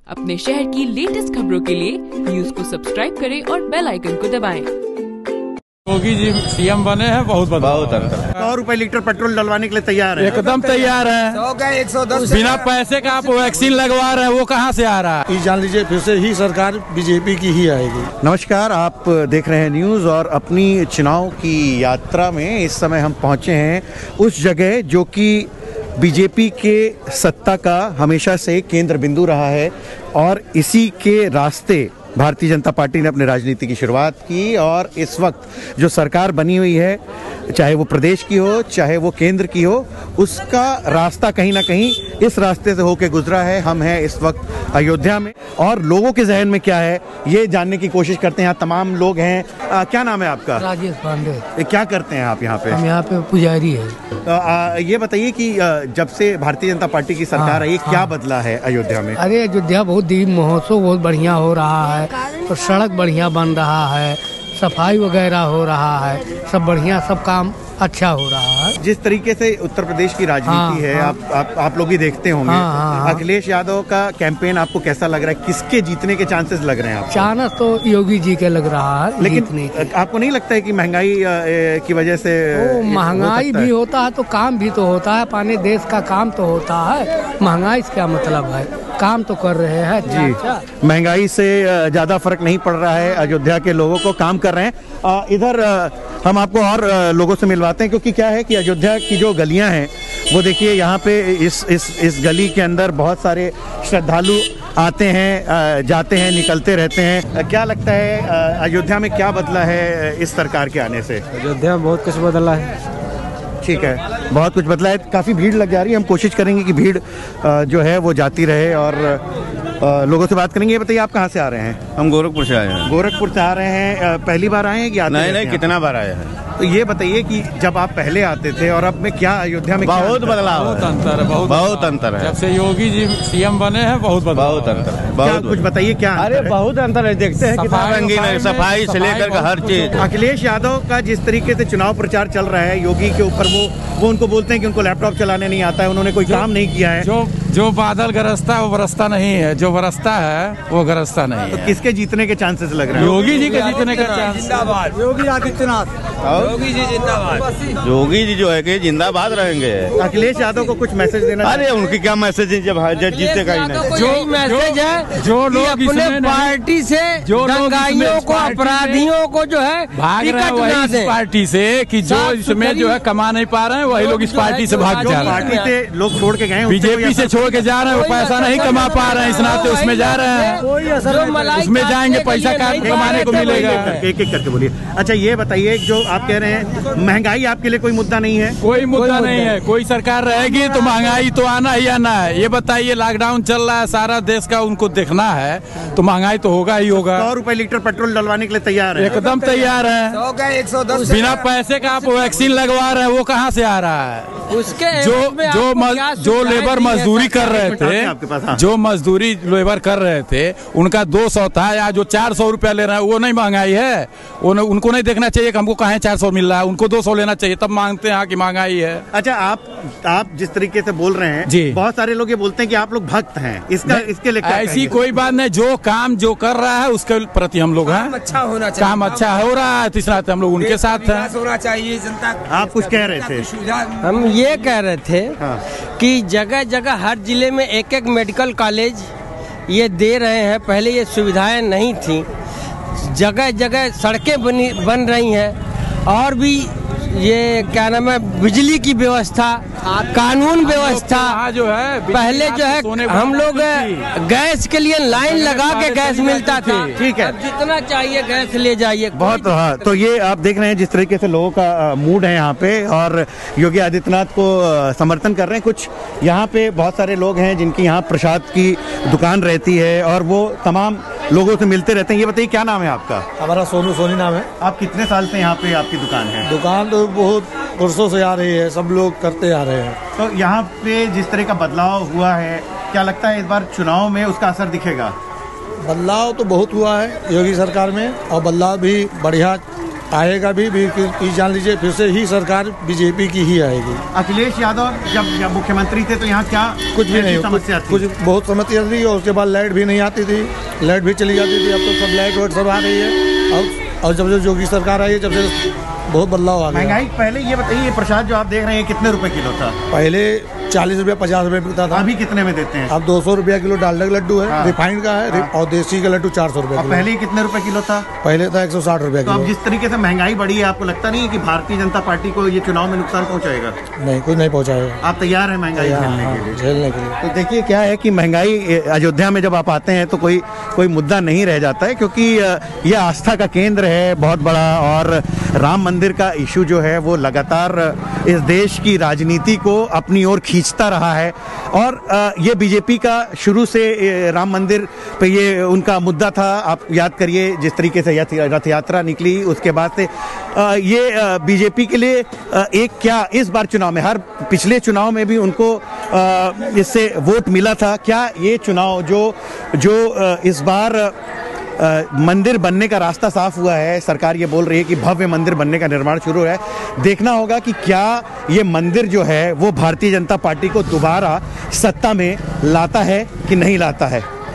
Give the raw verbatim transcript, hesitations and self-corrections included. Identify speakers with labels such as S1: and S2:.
S1: अपने शहर की लेटेस्ट खबरों के लिए न्यूज को सब्सक्राइब करें और बेल आइकन को दबाएं।
S2: योगी जी सीएम बने हैं, बहुत बहुत अंतर है।
S3: सौ रुपए लीटर पेट्रोल डलवाने के लिए तैयार है,
S2: एकदम तैयार है।
S4: सौ का एक सौ दस
S2: बिना पैसे का आप वैक्सीन लगवा रहे हैं, वो कहाँ से आ रहा है?
S5: ये जान लीजिए फिर से ही सरकार बीजेपी की ही आएगी।
S3: नमस्कार, आप देख रहे हैं न्यूज और अपनी चुनाव की यात्रा में इस समय हम पहुंचे हैं उस जगह जो कि बीजेपी के सत्ता का हमेशा से केंद्र बिंदु रहा है और इसी के रास्ते भारतीय जनता पार्टी ने अपनी राजनीति की शुरुआत की और इस वक्त जो सरकार बनी हुई है, चाहे वो प्रदेश की हो चाहे वो केंद्र की हो, उसका रास्ता कहीं ना कहीं इस रास्ते से होकर गुजरा है। हम हैं इस वक्त अयोध्या में और लोगों के जहन में क्या है ये जानने की कोशिश करते हैं। यहाँ तमाम लोग हैं। आ, क्या नाम है आपका?
S6: राजेश पांडे।
S3: क्या करते हैं आप यहाँ पे?
S6: हम यहाँ पे पुजारी है।
S3: आ, आ, ये बताइए कि जब से भारतीय जनता पार्टी की सरकार आई, क्या बदला है अयोध्या में?
S6: अरे अयोध्या बहुत दीप महोत्सव बहुत बढ़िया हो रहा है और सड़क बढ़िया बन रहा है, सफाई वगैरह हो रहा है, सब बढ़िया, सब काम अच्छा हो रहा है।
S3: जिस तरीके से उत्तर प्रदेश की राजनीति
S6: हाँ,
S3: है,
S6: हाँ,
S3: आप आप आप लोग भी देखते होंगे।
S6: हाँ, हाँ, हाँ।
S3: अखिलेश यादव का कैंपेन आपको कैसा लग रहा है? किसके जीतने के चांसेस लग रहे हैं आपको?
S6: चांस तो योगी जी के लग रहा है,
S3: लेकिन आपको नहीं लगता है कि महंगाई की वजह से
S6: महंगाई भी होता है तो काम भी तो होता है, अपने देश का काम तो होता है, महंगाई से क्या मतलब है, काम तो कर रहे हैं
S3: जी। महंगाई से ज्यादा फर्क नहीं पड़ रहा है, अयोध्या के लोगों को काम कर रहे हैं। इधर हम आपको और लोगों से मिलवाते हैं क्योंकि क्या है कि अयोध्या की जो गलियां हैं वो देखिए, यहाँ पे इस इस इस गली के अंदर बहुत सारे श्रद्धालु आते हैं, जाते हैं, निकलते रहते हैं। क्या लगता है अयोध्या में क्या बदला है इस सरकार के आने से?
S5: अयोध्या में बहुत कुछ बदला है।
S3: ठीक है, बहुत कुछ बदला है। काफ़ी भीड़ लग जा रही है, हम कोशिश करेंगे कि भीड़ जो है वो जाती रहे और लोगों से बात करेंगे। ये बताइए आप कहाँ से आ रहे हैं?
S7: हम गोरखपुर से आए हैं।
S3: गोरखपुर से आ रहे हैं, पहली बार आए हैं कि आते
S7: नहीं नहीं कितना बार आए हैं?
S3: तो ये बताइए कि जब आप पहले आते थे और अब में क्या अयोध्या में
S7: बहुत बदलाव,
S2: बहुत अंतर है, बहुत
S7: बहुत अंतर है।
S2: जब से योगी जी सीएम बने हैं, बहुत
S7: बहुत अंतर है। बहुत
S3: कुछ बताइए क्या?
S7: अरे बहुत अंतर है, देखते हैं कितना रंगीन है, सफाई से लेकर हर चीज।
S3: अखिलेश यादव का जिस तरीके से चुनाव प्रचार चल रहा है योगी के ऊपर, वो वो उनको बोलते हैं कि उनको लैपटॉप चलाने नहीं आता है, उन्होंने कोई काम नहीं किया है।
S2: जो जो बादल गरजता है वो बरसता नहीं है, जो बरसता है वो गरजता नहीं
S3: तो
S2: है।
S3: किसके जीतने के चांसेस लग रहे हैं?
S2: योगी जी के जीतने का चांस।
S4: जिंदाबाद
S5: योगी आदित्यनाथ,
S4: योगी जी जिंदाबाद।
S7: योगी जी जो है कि जिंदाबाद रहेंगे।
S3: अखिलेश यादव को कुछ मैसेज देना?
S7: अरे उनकी क्या मैसेज है जब जीतेगा ही नहीं।
S2: जो मैसेज है, जो लोग
S6: अपने पार्टी से
S2: जो
S6: दंगाइयों को, अपराधियों को जो है
S2: भाग रहे हैं वही इस पार्टी से, कि जो इसमें जो है कमा नहीं पा रहे हैं वही लोग इस पार्टी से भाग जा रहे हैं।
S3: पार्टी से लोग छोड़ के गए,
S2: बीजेपी से छोड़ के जा रहे हैं, वो पैसा नहीं कमा पा रहे हैं, इस नाते उसमें जा रहे हैं। उसमें जाएंगे, पैसा कमाने को मिलेगा।
S3: एक एक करके बोलिए। अच्छा ये बताइए, जो आप कह रहे हैं महंगाई आपके लिए कोई मुद्दा नहीं है?
S2: कोई मुद्दा नहीं है। कोई सरकार रहेगी तो महंगाई तो आना ही आना है। ये बताइए, लॉकडाउन चल रहा है, सारा देश का उनको देखना है तो महंगाई तो होगा ही होगा।
S3: सौ रुपए लीटर पेट्रोल डलवाने के लिए तैयार है,
S2: एकदम तैयार है।
S4: सौ का एक सौ दस
S2: बिना पैसे का आप वैक्सीन लगवा रहे हैं, वो कहाँ से आ रहा है?
S6: उसके
S2: जो जो जो लेबर मजदूरी कर रहे थे, जो मजदूरी लेबर कर रहे थे, उनका दो सौ था, या जो चार सौ रुपया ले रहे हैं वो नहीं महंगाई है? वो उनको नहीं देखना चाहिए कि हमको कहाँ चार सौ मिल रहा है, उनको दो सौ लेना चाहिए, तब मांगते हैं कि महंगाई है।
S3: अच्छा, आप आप जिस तरीके से बोल रहे हैं
S2: जी,
S3: बहुत सारे लोग ये बोलते हैं कि आप लोग भक्त हैं, इसका इसके लिए
S2: ऐसी कोई बात नहीं। जो काम जो कर रहा है उसके प्रति हम लोग हैं,
S4: अच्छा होना चाहिए,
S2: काम अच्छा हो रहा है, तीसरा हम लोग उनके साथ हैं।
S4: होना चाहिए जनता।
S3: आप कुछ कह रहे थे?
S6: हम ये कह रहे थे
S3: हाँ।
S6: कि जगह जगह हर जिले में एक एक मेडिकल कॉलेज ये दे रहे हैं, पहले ये सुविधाएं नहीं थी। जगह जगह सड़कें बनी बन रही हैं और भी ये क्या नाम है, बिजली की व्यवस्था, कानून व्यवस्था
S2: जो है,
S6: पहले जो है हम लोग गैस के लिए लाइन लगा के गैस मिलता था।
S3: ठीक है,
S6: जितना चाहिए गैस ले जाइए।
S3: बहुत। हाँ, तो ये आप देख रहे हैं जिस तरीके से लोगों का मूड है यहाँ पे और योगी आदित्यनाथ को समर्थन कर रहे हैं। कुछ यहाँ पे बहुत सारे लोग हैं जिनकी यहाँ प्रसाद की दुकान रहती है और वो तमाम लोगों से मिलते रहते हैं। ये बताइए क्या नाम है आपका?
S5: हमारा सोनू सोनी नाम है।
S3: आप कितने साल से यहाँ पे आपकी दुकान है?
S5: दुकान तो बहुत वर्षों से आ रही है, सब लोग करते आ रहे हैं।
S3: तो यहाँ पे जिस तरह का बदलाव हुआ है, क्या लगता है इस बार चुनाव में उसका असर दिखेगा?
S5: बदलाव तो बहुत हुआ है योगी सरकार में और बदलाव भी बढ़िया आएगा भी, भी कि जान लीजिए फिर से ही सरकार बीजेपी की ही आएगी।
S3: अखिलेश यादव जब जब मुख्यमंत्री थे तो यहाँ क्या
S5: कुछ भी नहीं,
S3: समस्या
S5: कुछ, कुछ बहुत समस्या थी और उसके बाद लाइट भी नहीं आती थी, लाइट भी चली जाती थी। अब तो सब लाइट वाइट सब आ रही है। और, और जब से योगी सरकार आई है जब से बहुत बदलाव आ गया।
S3: महंगाई पहले ये बताइए, प्रसाद जो आप देख रहे हैं कितने रुपए किलो था?
S5: पहले चालीस रुपया पचास रुपये बिकता था।
S3: अभी कितने में देते हैं?
S5: अब दो सौ रुपया किलो डालडा का लड्डू है,
S3: हाँ।
S5: रिफाइंड का है, हाँ। और देसी का लड्डू चार सौ रुपया किलो।
S3: पहले कितने रुपए किलो था?
S5: पहले था एक सौ साठ रुपया
S3: तो
S5: किलो।
S3: अब जिस तरीके से महंगाई बढ़ी है, आपको लगता नहीं है कि भारतीय जनता पार्टी को ये चुनाव में नुकसान पहुंचाएगा?
S5: नहीं, कुछ नहीं पहुंचाएगा।
S3: आप तैयार हैं महंगाई झेलने के लिए?
S5: झेलने के लिए।
S3: तो देखिए क्या है कि महंगाई अयोध्या में जब आप आते हैं तो कोई कोई मुद्दा नहीं रह जाता है, क्योंकि ये आस्था का केंद्र है बहुत बड़ा, और राम मंदिर का इशू जो है वो लगातार इस देश की राजनीति को अपनी ओर खींचता रहा है। और ये बीजेपी का शुरू से राम मंदिर पे ये उनका मुद्दा था। आप याद करिए जिस तरीके से रथ यात्रा निकली, उसके बाद से ये बीजेपी के लिए एक क्या इस बार चुनाव में, हर पिछले चुनाव में भी उनको इससे वोट मिला था। क्या ये चुनाव जो जो इस बार आ, मंदिर बनने का रास्ता साफ हुआ है, सरकार ये बोल रही है कि भव्य मंदिर बनने का निर्माण शुरू है। देखना होगा कि क्या ये मंदिर जो है वो भारतीय जनता पार्टी को दोबारा सत्ता में लाता है कि नहीं लाता है।